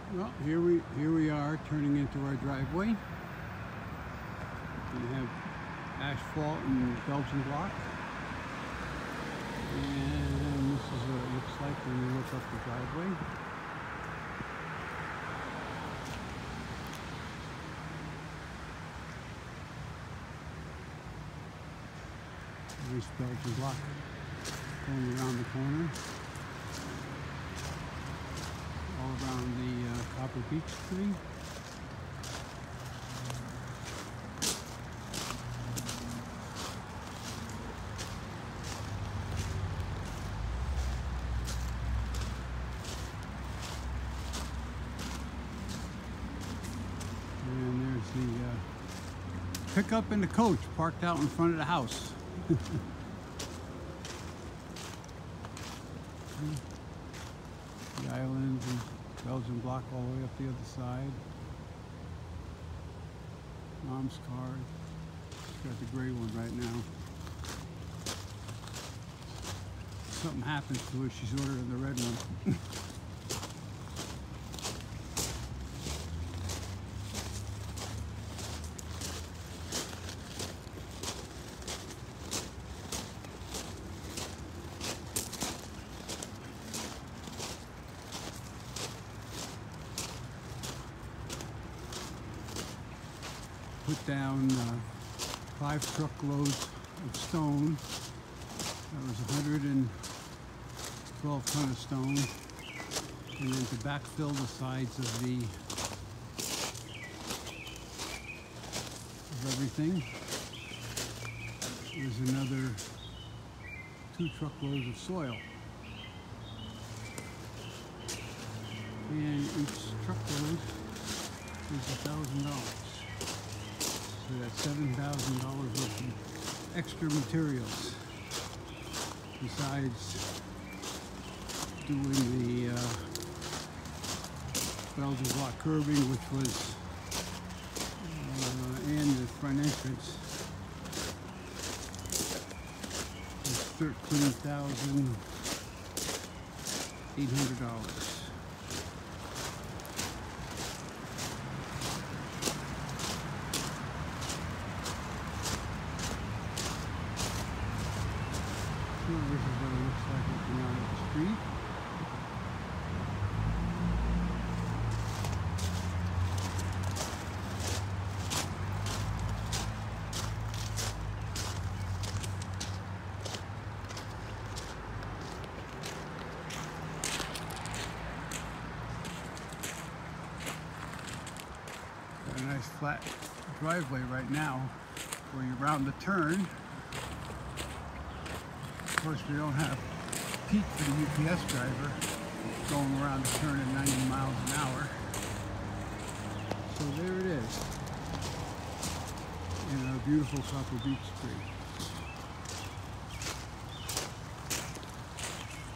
Well, here we are turning into our driveway. We have asphalt and Belgian block, and this is what it looks like when you look up the driveway. Nice Belgian block going around the corner, all around the copper beech tree. And there's the pickup and the coach parked out in front of the house. The islands and Belgian block all the way up the other side. Mom's car. She's got the gray one right now. If something happens to her, she's ordering the red one. Put down 5 truckloads of stone. That was 112 ton of stone. And then to backfill the sides of everything, there's another 2 truckloads of soil. And each truckload is $1,000. So that's $7,000 worth of extra materials, besides doing the Belgian block curbing, which was, and the front entrance, was $13,800. This is what it looks like looking out at the street. Got a nice flat driveway right now where you round the turn. Of course, we don't have Pete for the UPS driver going around the turn at 90 miles an hour. So there it is, in our beautiful copper beech tree.